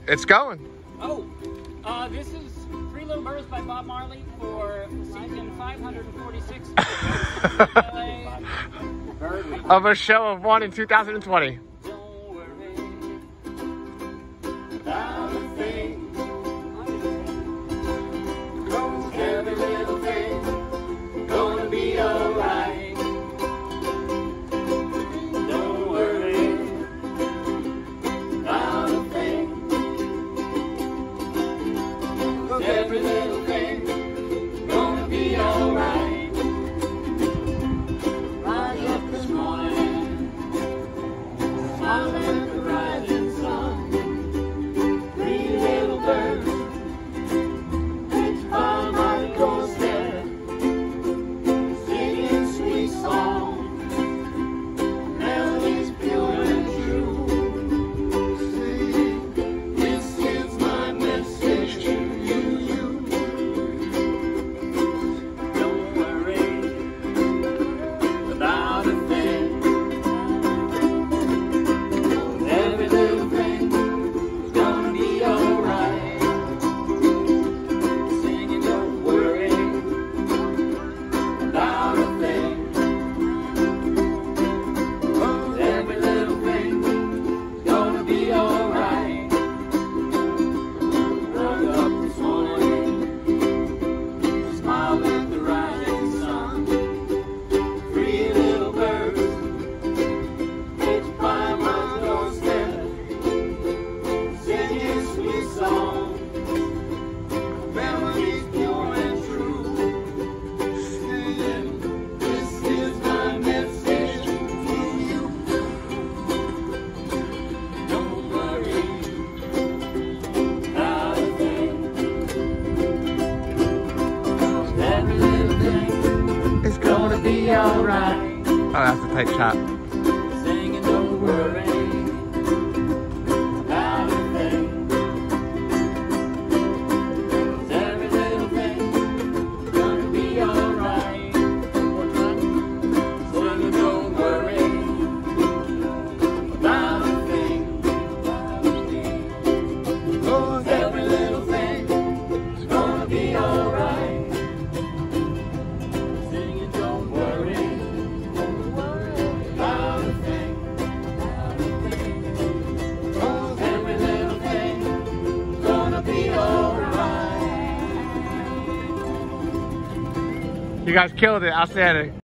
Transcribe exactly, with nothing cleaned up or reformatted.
It's going. Oh, uh, this is Three Little Birds by Bob Marley for season five hundred forty-six of a show of one in two thousand twenty. Don't worry about a thing. Every little thing gonna be alright. Don't worry about a thing. Every little thing gonna be alright. Rise up this morning, smile at the rising sun. Three little birds, each by my doorstep, singing sweet songs, melodies pure and true. Sing, this is my message to you. Don't worry about a thing. Every little thing is gonna be alright. Singing, don't worry about a thing. Every little thing is gonna be alright. Woke up this morning, smiled at the rising sun. Three little birds, each by my doorstep, singing sweet songs, melodies pure and true. Singing, this is my message to you. Don't worry about a thing. Every little thing It's gonna be alright. Oh, that's a tight shot. Singing, don't worry about a thing. Every little thing gonna be alright. Singing, don't worry about a thing. Every little thing gonna be alright. Singing, don't worry about a thing. Every little thing gonna be alright. You guys killed it. Outstanding.